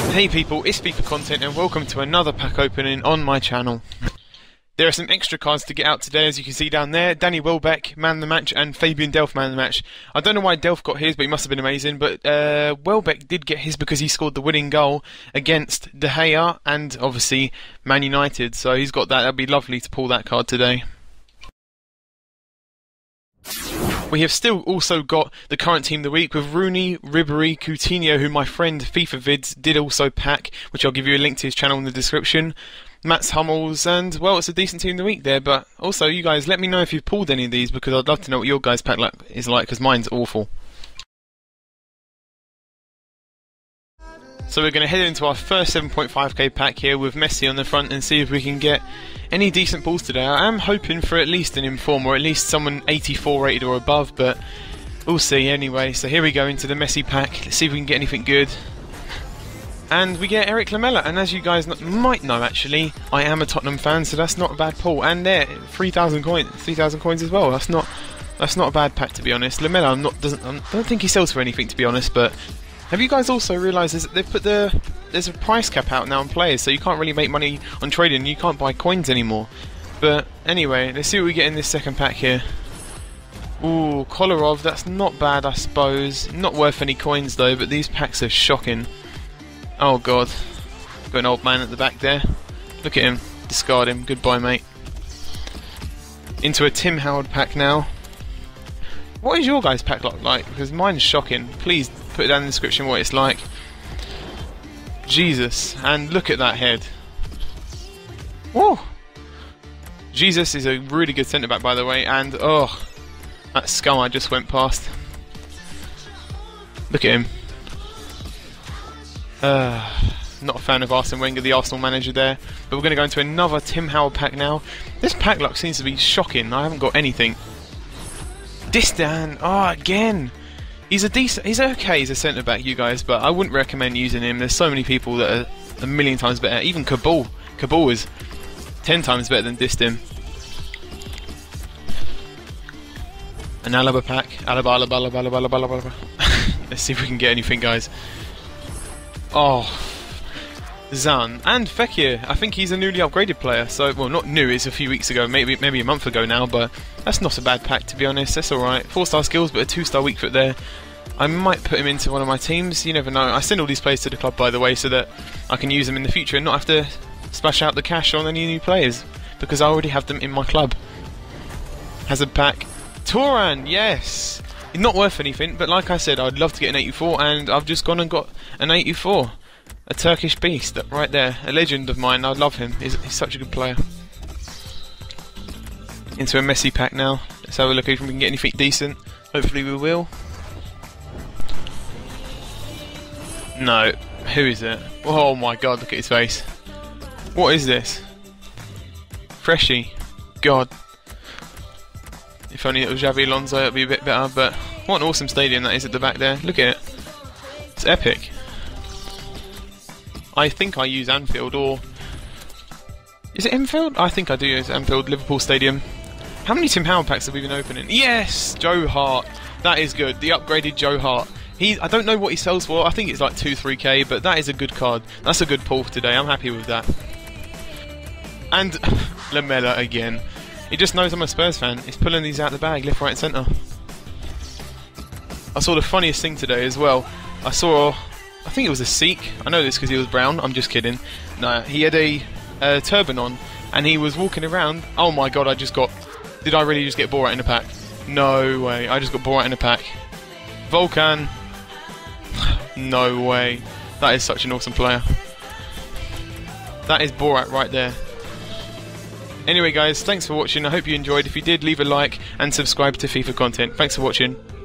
Hey people, it's FifaContent and welcome to another pack opening on my channel. There are some extra cards to get out today, as you can see down there. Danny Welbeck, man of the match, and Fabian Delph, man of the match. I don't know why Delph got his, but he must have been amazing. But Welbeck did get his because he scored the winning goal against De Gea and obviously Man United. So he's got that. That'd be lovely to pull that card today. We have still also got the current team of the week with Rooney, Ribery, Coutinho, who my friend FIFA Vids did also pack, which I'll give you a link to his channel in the description. Mats Hummels, and well, it's a decent team of the week there. But also, you guys, let me know if you've pulled any of these, because I'd love to know what your guys' pack is like, because mine's awful. So we're going to head into our first 7.5k pack here with Messi on the front and see if we can get any decent pulls today. I am hoping for at least an inform, or at least someone 84 rated or above, but we'll see anyway. So here we go into the Messi pack. Let's see if we can get anything good. And we get Eric Lamela, and as you guys might know, actually, I am a Tottenham fan, so that's not a bad pull. And there, 3,000 coins as well. That's not a bad pack, to be honest. Lamela, I don't think he sells for anything, to be honest, but have you guys also realised they've put there's a price cap out now on players, so you can't really make money on trading, you can't buy coins anymore. But anyway, let's see what we get in this second pack here. Ooh, Kolarov, that's not bad, I suppose. Not worth any coins though, but these packs are shocking. Oh god, got an old man at the back there. Look at him, discard him, goodbye mate. Into a Tim Howard pack now. What is your guys' pack like? Because mine's shocking. Please put it down in the description what it's like. Jesus, and look at that head. Whoa! Jesus is a really good centre back, by the way, and oh, that scum I just went past. Look at him. Not a fan of Arsene Wenger, the Arsenal manager there. But we're going to go into another Tim Howard pack now. This pack luck seems to be shocking. I haven't got anything. Distan, oh again. He's okay as a centre back, you guys, but I wouldn't recommend using him. There's so many people that are a million times better. Even Kabul is 10 times better than Distan. An Alaba pack, Alaba. Let's see if we can get anything, guys. Oh, Zan and Fekir. I think he's a newly upgraded player. So, well, not new. It's a few weeks ago, maybe a month ago now. But that's not a bad pack, to be honest. That's all right. 4-star skills, but a 2-star weak foot there. I might put him into one of my teams. You never know. I send all these players to the club, by the way, so that I can use them in the future and not have to splash out the cash on any new players, because I already have them in my club. Hazard pack. Turan, yes. He's not worth anything, but like I said, I'd love to get an 84, and I've just gone and got an 84. A Turkish beast, right there. A legend of mine, I love him. He's such a good player. Into a Messi pack now. Let's have a look if we can get anything decent. Hopefully we will. No. Who is it? Oh my god, look at his face. What is this? Freshie. God. If only it was Xavi Alonso, it'd be a bit better, but what an awesome stadium that is at the back there. Look at it. It's epic. I think I use Anfield, or is it Enfield? I think I do use Anfield, Liverpool Stadium. How many Tim Howard packs have we been opening? Yes! Joe Hart. That is good. The upgraded Joe Hart. I don't know what he sells for. I think it's like 2-3k, but that is a good card. That's a good pull today. I'm happy with that. And Lamela again. He just knows I'm a Spurs fan. He's pulling these out of the bag, left, right, and centre. I saw the funniest thing today as well. I think it was a Sikh. I know this because he was brown. I'm just kidding. No, he had a turban on, and he was walking around. Oh my god! Did I really just get Borat in a pack? No way! I just got Borat in a pack. Volkan. No way! That is such an awesome player. That is Borat right there. Anyway guys, thanks for watching. I hope you enjoyed. If you did, leave a like and subscribe to FifaContent. Thanks for watching.